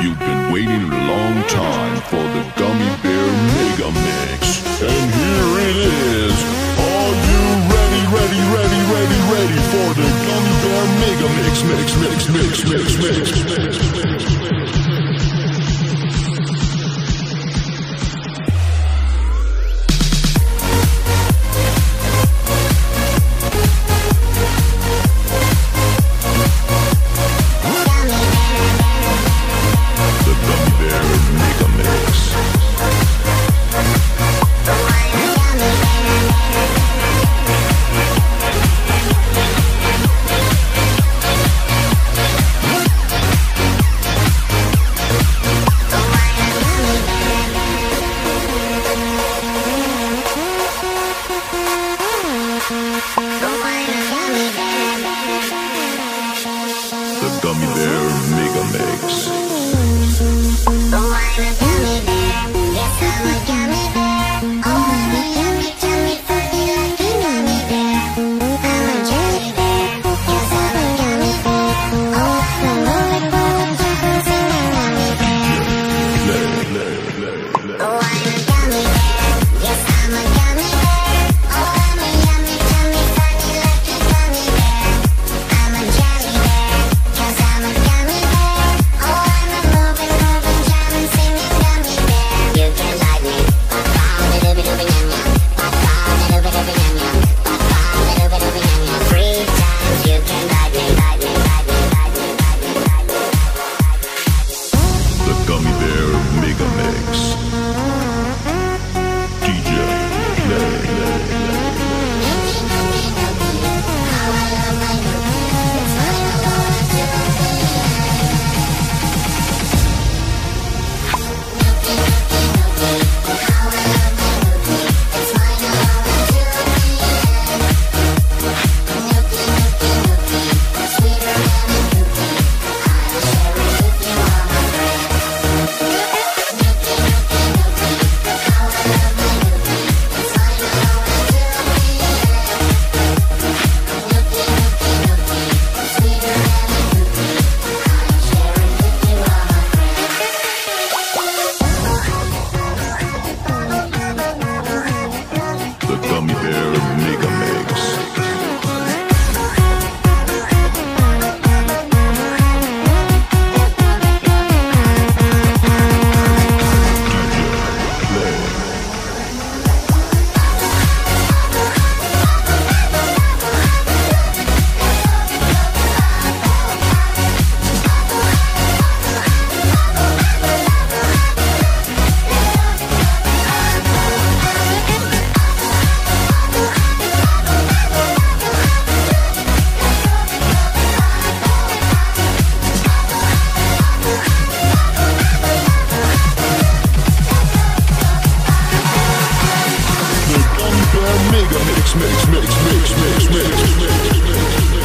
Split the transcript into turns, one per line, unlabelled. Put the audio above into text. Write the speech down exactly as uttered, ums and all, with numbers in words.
You've been waiting a long time for the Gummy Bear Mega Mix. And here it is. Are you ready, ready, ready, ready, ready for the Gummy Bear Mega Mix, mix, mix, mix, mix, mix, mix, mix, mix. The Gummy Bear Mega Mix. Oh, I'm a gummy bear. Yes, I'm a gummy bear. Oh, I'm a yummy, tummy, funny, lucky gummy bear. I'm a jelly bear. Yes, I'm a gummy bear. Oh, I'm a rolling ball of chocolate in a gummy bear. Oh, I'm a gummy bear. Yes, I'm a gummy bear. Oh, I'm a yummy, tummy, funny, lucky gummy bear. I'm a jelly bear. Yes, I'm a gummy bear. Oh, I'm a moving, moving, jamming, singing gummy bear. You can like me. Ba-ba-da-dooby-dooby-yum-yum. Ba-ba-da-dooby-dooby-yum-yum. Ba-ba-da-dooby-dooby-yum-yum. Three times you can like me, like me, like me, like me, like me, like me, like me. The Gummy Bear Mega Mix. D J, play, play, play. The Gummy Bear Mega Mix. Mega Mix, mix, mix, mix, mix, mix, mix, mix.